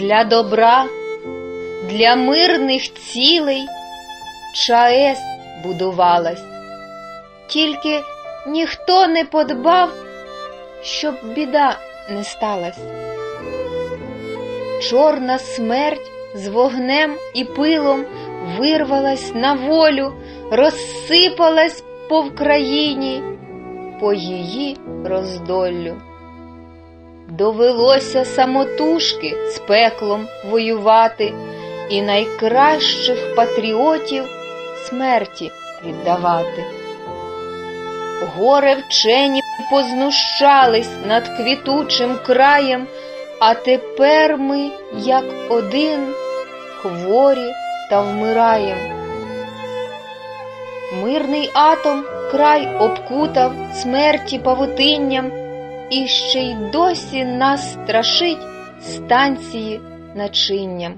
Для добра, для мирних цілей ЧАЕС будувалась. Тільки ніхто не подбав, щоб біда не сталась. Чорна смерть з вогнем і пилом вирвалась на волю, розсипалась по Вкраїні, по її роздоллю. Довелося самотужки з пеклом воювати і найкращих патріотів смерті віддавати. Горе вчені познущались над квітучим краєм, а тепер ми, як один, хворі та вмираєм. Мирний атом край обкутав смерті павутинням, і ще й досі нас страшить станції начинням.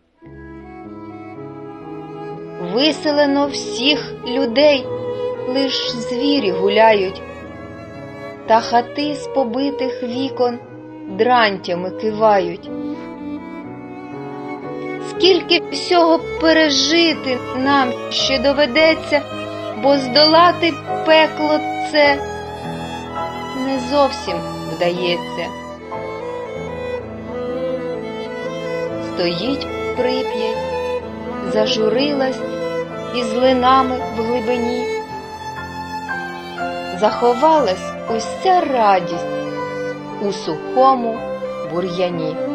Виселено всіх людей, лиш звірі гуляють, та хати з побитих вікон дрантями кивають. Скільки всього пережити нам ще доведеться, бо здолати пекло це не зовсім вдається. Стоїть Прип'ять, зажурилась із линами в глибині. Заховалась уся радість у сухому бур'яні.